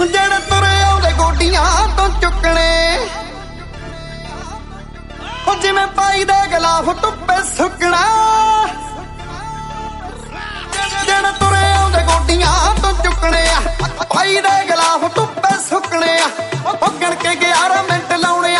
ਜਿਹੜੇ ਤੁਰੇ ਆਉਂਦੇ ਗੋਡੀਆਂ ਤੋਂ ਚੁੱਕਣੇ, ਉਹ ਜਿਵੇਂ ਪਾਈ ਦੇ ਗਲਾਫ ਧੁੱਪੇ ਸੁੱਕਣਾ। ਜਿਹੜੇ ਤੁਰੇ ਆਉਂਦੇ ਗੋਡੀਆਂ ਤੋਂ ਚੁੱਕਣੇ ਆ, ਪਾਈ ਦੇ ਗਲਾਫ ਧੁੱਪੇ ਸੁੱਕਣੇ ਆ। ਉਹ ਗਿਣ ਕੇ 11 ਮਿੰਟ ਲਾਉਣੇ